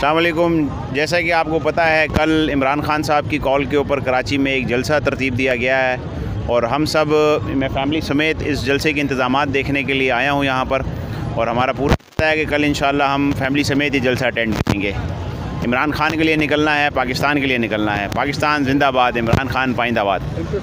अस्सलाम वालेकुम। जैसा कि आपको पता है, कल इमरान खान साहब की कॉल के ऊपर कराची में एक जलसा तरतीब दिया गया है और हम सब, मैं फैमिली समेत, इस जलसे के इंतज़ामात देखने के लिए आया हूँ यहाँ पर। और हमारा पूरा पता है कि कल इंशाल्लाह हम फैमिली समेत ये जलसा अटेंड करेंगे। इमरान खान के लिए निकलना है, पाकिस्तान के लिए निकलना है। पाकिस्तान जिंदाबाद, इमरान खान पाइंदाबाद।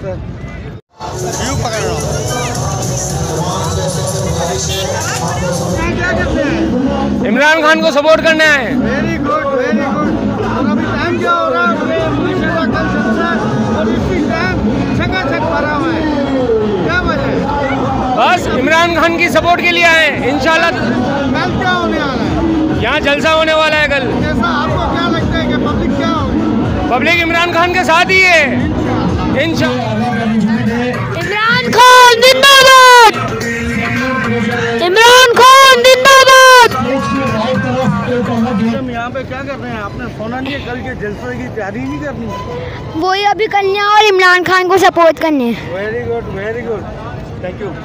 इमरान खान को सपोर्ट करना है। Very good very good. और अभी टाइम क्या हो रहा है? माशाल्लाह कल जलसा और इसी टाइम छका भरा हुआ है। क्या वजह है? बस इमरान खान की सपोर्ट के लिए आए हैं। इंशाल्लाह कल क्या होने वाला है? यहाँ जलसा होने वाला है कल। जैसा आपको क्या लगता है कि पब्लिक क्या होगी? पब्लिक इमरान खान के साथ ही है इंशाल्लाह। इमरान खान जिंदाबाद, इमरान खान जिंदाबाद। हम यहाँ पे क्या कर रहे हैं? आपने सुना नहीं है? कल के जलसे की तैयारी नहीं करनी? वही अभी करने हैं और इमरान खान को सपोर्ट करने हैं। Very good very good, thank you.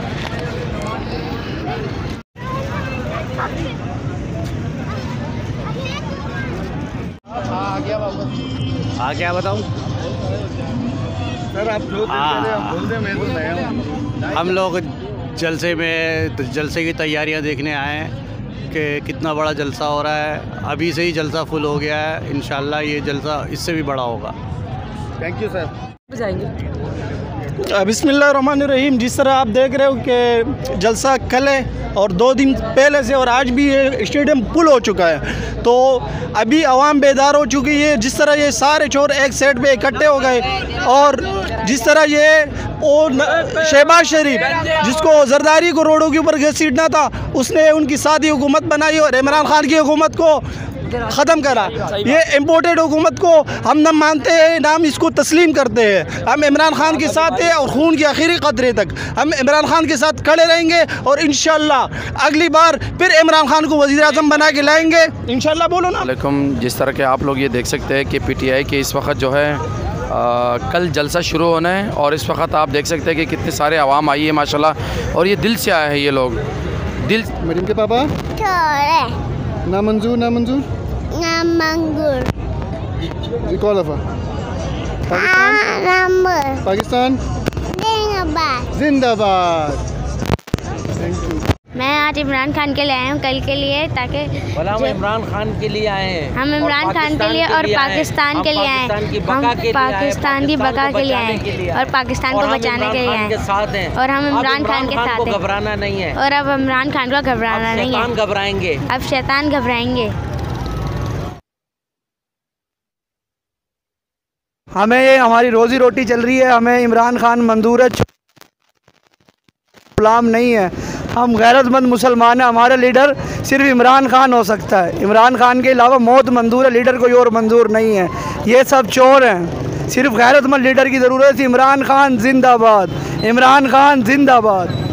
हाँ क्या बताऊँ सर, आप जो बोलते, मैं तो नया हूँ। हम लोग जलसे की तैयारियां देखने आए हैं कि कितना बड़ा जलसा हो रहा है। अभी से ही जलसा फुल हो गया है। इंशाल्लाह ये जलसा इससे भी बड़ा होगा। Thank you sir. जाएंगे। बिस्मिल्लाहिर्रहमानिर्रहीम। जिस तरह आप देख रहे हो कि जलसा कल है और 2 दिन पहले से और आज भी ये स्टेडियम फुल हो चुका है, तो अभी आवाम बेदार हो चुकी है। जिस तरह ये सारे चोर एक साइड पे इकट्ठे हो गए और जिस तरह ये शहबाज शरीफ, जिसको जरदारी को रोडों के ऊपर घसीटना था, उसने उनकी सादी हुकूमत बनाई और इमरान खान की हुकूमत को ख़त्म करा। ये इम्पोर्टेड हुकूमत को हम न मानते हैं, ना हम इसको तस्लीम करते हैं। हम इमरान खान के साथ हैं और खून की आखिरी कतरे तक हम इमरान खान के साथ खड़े रहेंगे और इंशाल्लाह अगली बार फिर इमरान खान को वज़ीर आज़म बना के लाएंगे इंशाल्लाह। बोलो ना। वालेकुम। जिस तरह के आप लोग ये देख सकते हैं कि PTI के इस वक्त जो है कल जलसा शुरू होना है और इस वक्त आप देख सकते हैं कि कितने सारे आवाम आई है माशाल्लाह, और ये दिल से आए हैं ये लोग। दिल। मरीम के पापा ना मंजूर ना मंजूर पाकिस्तान जिंदाबाद। Thank you. मैं आज इमरान खान के लिए आया हूँ कल के लिए, ताकि हम इमरान खान के लिए आए हैं। हम इमरान खान के लिए और पाकिस्तान के लिए आए हैं। हम पाकिस्तान की बका के लिए आए हैं और पाकिस्तान को बचाने के लिए आए हैं। और हम इमरान खान के साथ हैं। घबराना नहीं है। और अब इमरान खान को घबराना नहीं है। घबराएंगे। अब शैतान घबराएंगे। हमें ये हमारी रोज़ी रोटी चल रही है। हमें इमरान खान मंजूर है, गुलाम नहीं है। हम गैरतमंद मुसलमान हैं। हमारा लीडर सिर्फ इमरान खान हो सकता है। इमरान खान के अलावा मौत मंजूर है, लीडर कोई और मंजूर नहीं है। ये सब चोर हैं। सिर्फ गैरतमंद लीडर की ज़रूरत है। इमरान खान जिंदाबाद, इमरान खान जिंदाबाद।